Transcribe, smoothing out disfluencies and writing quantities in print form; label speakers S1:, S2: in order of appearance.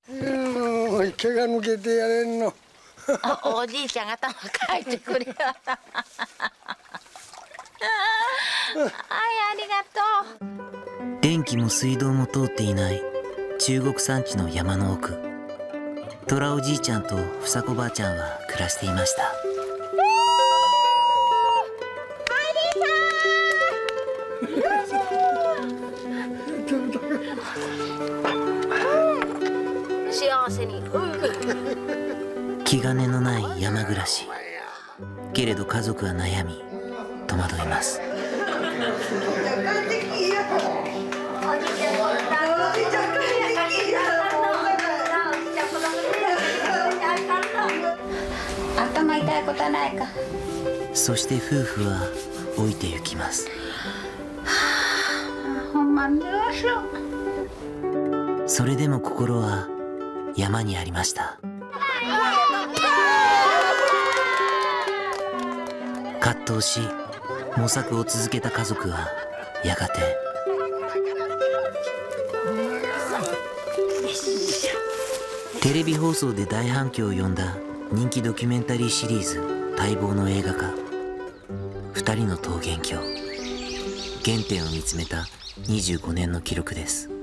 S1: 毛が抜けてやれんの。
S2: おじいちゃんが頭かいてくれよ。はい、ありがとう。
S3: 電気も水道も通っていない中国山地の山の奥、虎おじいちゃんと房子ばあちゃんは暮らしていました。
S2: 幸せに。
S3: 気兼ねのない山暮らし。けれど家族は悩み戸惑います。
S2: 頭痛いことはないか。
S3: そして夫婦は老いてゆきます。
S2: ほんまにどうしよう。
S3: それでも心は山にありました。葛藤し模索を続けた家族はやがてテレビ放送で大反響を呼んだ人気ドキュメンタリーシリーズ待望の映画化、二人の桃源郷。原点を見つめた25年の記録です。